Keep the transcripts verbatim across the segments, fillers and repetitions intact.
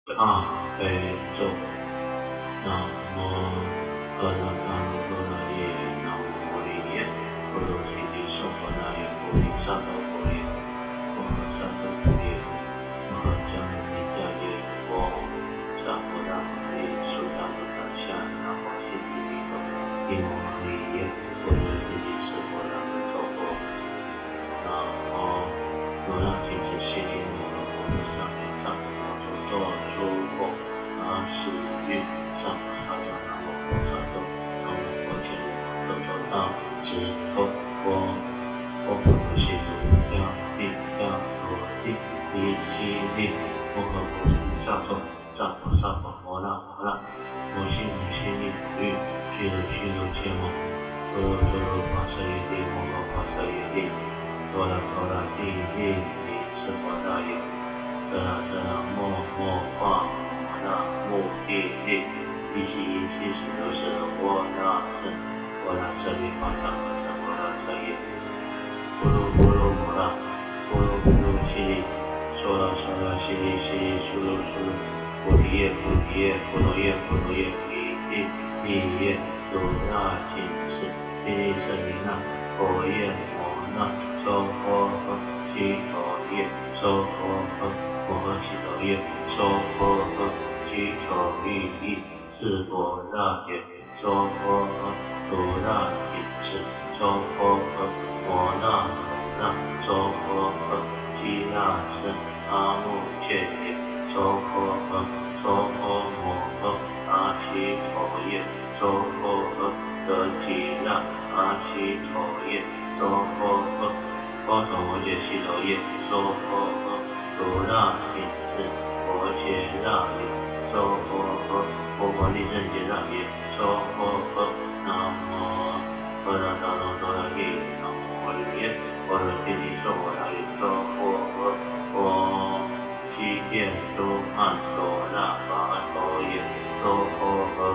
大悲咒。南无阿那达摩多那耶，南无摩利耶，波罗提提娑婆那耶，波利萨埵婆耶，波罗萨埵婆耶，摩诃迦牟尼迦耶，波萨婆达摩耶，苏达罗达夏，南无悉提提多，伊摩诃利耶，波罗提提娑婆那耶，多波，南无罗那提提悉提摩诃波罗萨婆萨婆摩多多诸佛。阿是月上上上南无菩萨埵，南无佛前多多藏直佛佛佛菩提如迦地迦罗地离悉地摩诃菩提萨埵萨婆萨婆摩那摩那摩悉摩悉尼普欲须卢须卢羯摩多罗多罗跋舍耶帝摩诃跋舍耶帝多拉多拉帝耶帝释佛大耶遮那遮那摩摩化那目的地，一悉一悉是都是我那僧，我那舍利法萨和尚，我那舍耶，咕噜咕噜摩那，咕噜咕噜悉利，娑罗娑罗悉利悉利，苏噜苏噜，菩提叶菩提叶，波罗叶波罗叶，离地地叶，如那紧是，地利舍利那，佛叶摩那，娑婆诃，悉陀夜，娑婆诃，摩诃悉陀夜，娑婆诃。悉陀喻意，是佛那耶，娑婆诃，如那紧是，娑婆诃，摩那头那，娑婆诃，悉那僧，阿目犍耶，娑婆诃，娑婆摩诃，阿悉陀夜，娑婆诃，得吉那，阿悉陀夜，娑婆诃，波陀摩羯悉陀夜，娑婆诃，如那紧是，佛羯那耶。娑婆诃，波婆利胜羯那耶，娑婆诃，南无阿那达摩多那耶，南无摩利耶，波罗提提娑婆那耶，娑婆诃，波悉殿都曼多那跋陀耶，娑婆诃。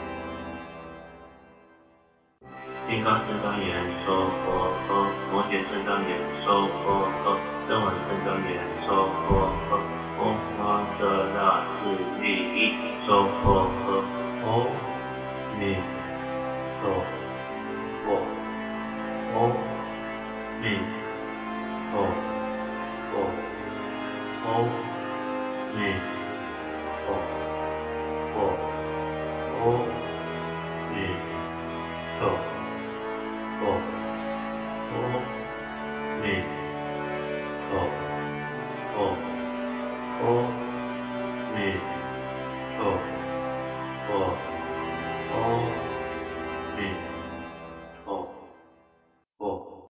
金刚身刚言，娑婆诃；摩羯身刚言，娑婆诃；声闻身刚言，娑婆诃。嗡嘛遮那室利益，娑婆诃。阿弥陀佛，阿弥陀佛，阿弥陀佛，阿弥陀佛，阿弥陀佛。阿弥陀佛。